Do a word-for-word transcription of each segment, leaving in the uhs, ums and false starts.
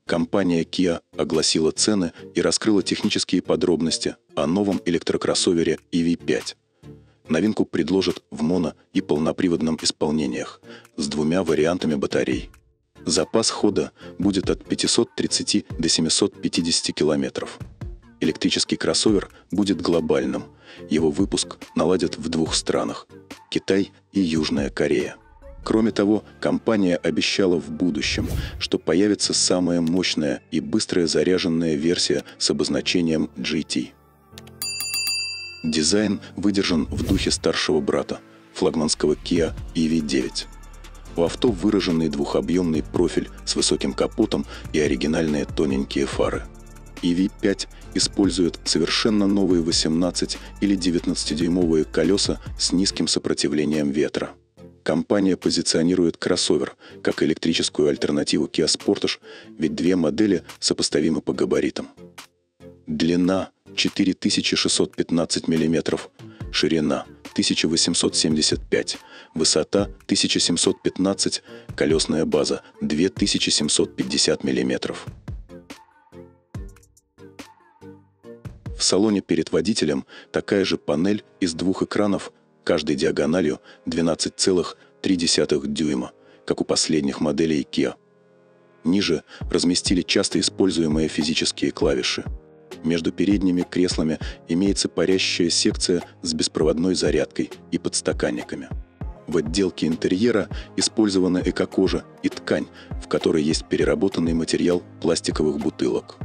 Компания Kia огласила цены и раскрыла технические подробности о новом электрокроссовере и ви пять. Новинку предложат в моно- и полноприводном исполнениях с двумя вариантами батарей. Запас хода будет от пятисот тридцати до семисот пятидесяти километров. Электрический кроссовер будет глобальным. Его выпуск наладят в двух странах – Китай и Южная Корея. Кроме того, компания обещала в будущем, что появится самая мощная и быстрая заряженная версия с обозначением джи ти. Дизайн выдержан в духе старшего брата, флагманского Kia и ви девять. У авто выраженный двухобъемный профиль с высоким капотом и оригинальные тоненькие фары. и ви пять использует совершенно новые восемнадцати- или девятнадцатидюймовые колеса с низким сопротивлением ветра. Компания позиционирует кроссовер как электрическую альтернативу Kia Sportage, ведь две модели сопоставимы по габаритам. Длина – четыре тысячи шестьсот пятнадцать миллиметров, ширина – тысяча восемьсот семьдесят пять, высота – тысяча семьсот пятнадцать, колесная база – две тысячи семьсот пятьдесят миллиметров. В салоне перед водителем такая же панель из двух экранов, каждой диагональю двенадцать целых три десятых дюйма, как у последних моделей Kia. Ниже разместили часто используемые физические клавиши. Между передними креслами имеется парящая секция с беспроводной зарядкой и подстаканниками. В отделке интерьера использована эко-кожа и ткань, в которой есть переработанный материал пластиковых бутылок.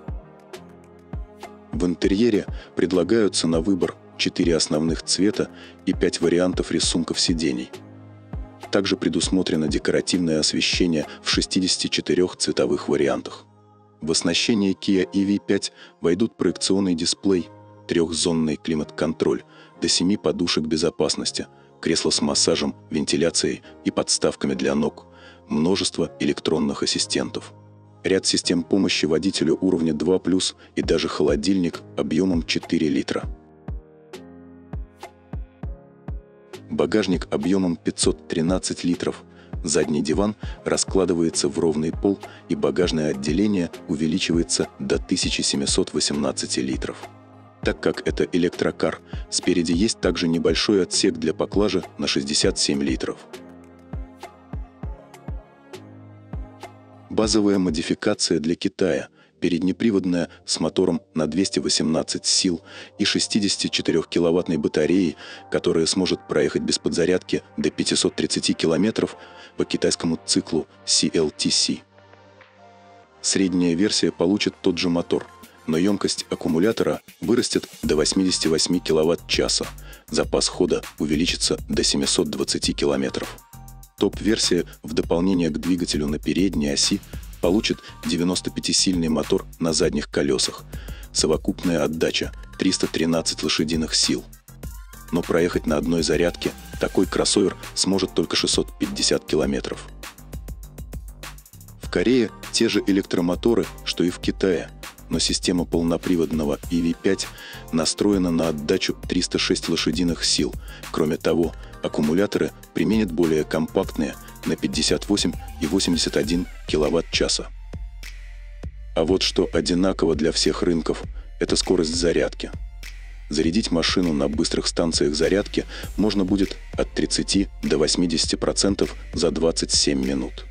В интерьере предлагаются на выбор четыре основных цвета и пять вариантов рисунков сидений. Также предусмотрено декоративное освещение в шестидесяти четырёх цветовых вариантах. В оснащение Kia и ви пять войдут проекционный дисплей, трехзонный климат-контроль, до семи подушек безопасности, кресло с массажем, вентиляцией и подставками для ног, множество электронных ассистентов. Ряд систем помощи водителю уровня два плюс и даже холодильник объемом четыре литра. Багажник объемом пятьсот тринадцать литров. Задний диван раскладывается в ровный пол, и багажное отделение увеличивается до тысячи семисот восемнадцати литров. Так как это электрокар, спереди есть также небольшой отсек для поклажи на шестьдесят семь литров. Базовая модификация для Китая – переднеприводная с мотором на двести восемнадцать сил и шестидесятичетырёхкиловаттной батареей, которая сможет проехать без подзарядки до пятисот тридцати километров по китайскому циклу си эл ти си. Средняя версия получит тот же мотор, но емкость аккумулятора вырастет до восьмидесяти восьми киловатт-часа, запас хода увеличится до семисот двадцати километров. Топ-версия в дополнение к двигателю на передней оси получит девяностопятисильный мотор на задних колесах, совокупная отдача триста тринадцать лошадиных сил. Но проехать на одной зарядке такой кроссовер сможет только шестьсот пятьдесят километров. В Корее те же электромоторы, что и в Китае, но система полноприводного и ви пять настроена на отдачу триста шесть лошадиных сил. Кроме того, аккумуляторы применят более компактные на пятьдесят восемь и восемьдесят один киловатт-часа. А вот что одинаково для всех рынков – это скорость зарядки. Зарядить машину на быстрых станциях зарядки можно будет от тридцати до восьмидесяти процентов за двадцать семь минут.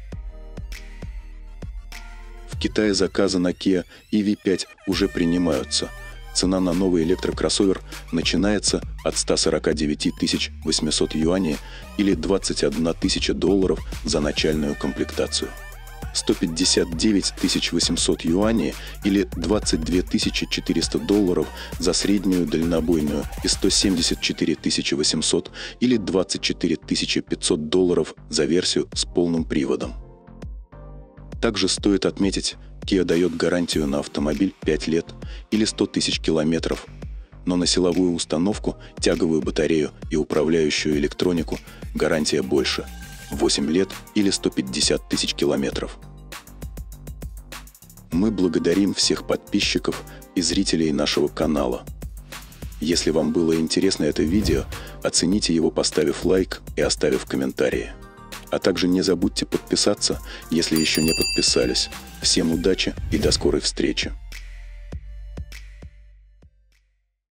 В Китае заказы на Kia и ви пять уже принимаются. Цена на новый электрокроссовер начинается от ста сорока девяти тысяч восьмисот юаней или двадцати одной тысячи долларов за начальную комплектацию. сто пятьдесят девять тысяч восемьсот юаней или двадцать две тысячи четыреста долларов за среднюю дальнобойную и сто семьдесят четыре тысячи восемьсот или двадцать четыре тысячи пятьсот долларов за версию с полным приводом. Также стоит отметить, Kia дает гарантию на автомобиль пять лет или сто тысяч километров, но на силовую установку, тяговую батарею и управляющую электронику гарантия больше – восемь лет или сто пятьдесят тысяч километров. Мы благодарим всех подписчиков и зрителей нашего канала. Если вам было интересно это видео, оцените его, поставив лайк и оставив комментарии. А также не забудьте подписаться, если еще не подписались. Всем удачи и до скорой встречи!